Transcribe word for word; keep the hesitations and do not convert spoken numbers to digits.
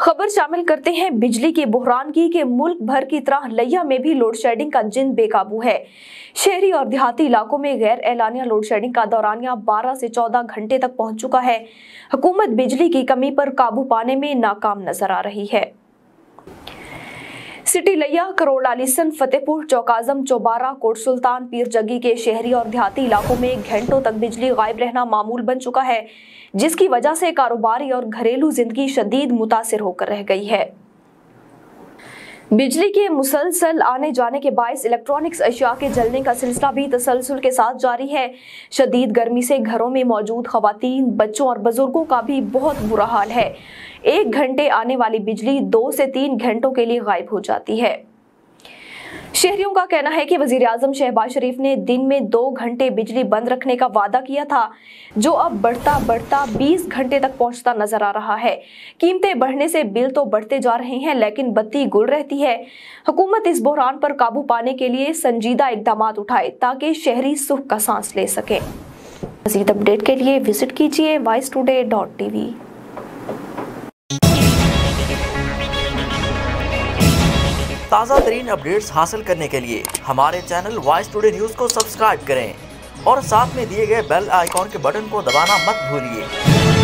खबर शामिल करते हैं बिजली के बहरान की कि मुल्क भर की तरह लिया में भी लोड शेडिंग का जिन बेकाबू है। शहरी और देहाती इलाकों में गैर एलानिया लोड शेडिंग का दौरानिया बारह से चौदह घंटे तक पहुंच चुका है। हुकूमत बिजली की कमी पर काबू पाने में नाकाम नजर आ रही है। सिटी लिया, करोड़ आलीसन, फतेहपुर, चौकाजम, चौबारा, कोट सुल्तान, पीर जग्गी के शहरी और देहाती इलाकों में घंटों तक बिजली गायब रहना मामूल बन चुका है, जिसकी वजह से कारोबारी और घरेलू जिंदगी शदीद मुतासिर होकर रह गई है। बिजली के मुसलसल आने जाने के बायस इलेक्ट्रॉनिक्स अशिया के जलने का सिलसिला भी तसलसल के साथ जारी है। शदीद गर्मी से घरों में मौजूद खवातीन, बच्चों और बुजुर्गों का भी बहुत बुरा हाल है। एक घंटे आने वाली बिजली दो से तीन घंटों के लिए गायब हो जाती है। शहरियों का कहना है कि वजीर आजम शहबाज शरीफ ने दिन में दो घंटे बिजली बंद रखने का वादा किया था, जो अब बढ़ता बढ़ता बीस घंटे तक पहुंचता नजर आ रहा है। कीमतें बढ़ने से बिल तो बढ़ते जा रहे हैं, लेकिन बत्ती गुल रहती है। हुकूमत इस बहरान पर काबू पाने के लिए संजीदा इकदाम उठाए ताकि शहरी सुख का सांस ले सके। मज़ीद अपडेट के लिए विजिट कीजिए वाइस टुडे डॉट टीवी। ताज़ा तरीन अपडेट्स हासिल करने के लिए हमारे चैनल वॉइस टुडे न्यूज़ को सब्सक्राइब करें और साथ में दिए गए बेल आइकॉन के बटन को दबाना मत भूलिए।